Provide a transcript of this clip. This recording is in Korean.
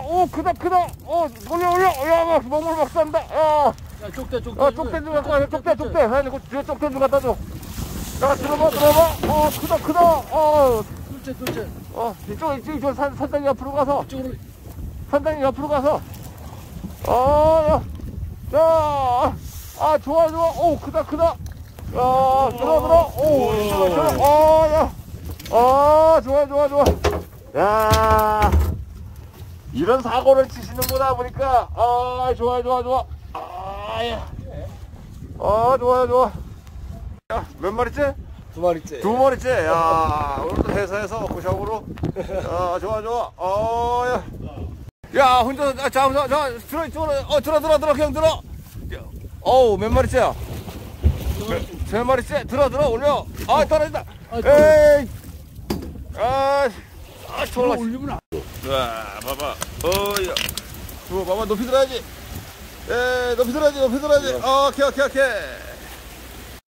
오, 크다. 올려. 야, 먹물 막 싼다. 야, 쪽대 쪽대 좀 갖고 와. 쪽대. 아니, 그 뒤에 쪽대 좀 갖다 줘. 야, 들어봐. 크다. 둘째. 이쪽 산단이 옆으로 가서. 이쪽으로. 산단이 옆으로 가서. 야, 좋아. 오, 크다. 야, 들어. 오, 야. 좋아. 야, 이런 사고를 치시는구나 보니까. 좋아. 좋아. 야, 몇 마리째? 2마리째. 2마리째. 야, 오늘도 해서 고샵으로. 야, 좋아. 야, 혼자, 자, 들어, 이쪽으로. 들어, 그냥 들어. 어우, 몇 마리째야? 3마리째? 들어, 올려. 떨어진다. 에이. 좋아. 올리면 안 돼. 자, 봐봐. 야. 봐봐, 높이 들어야지. 높이 들어야지. 오케이.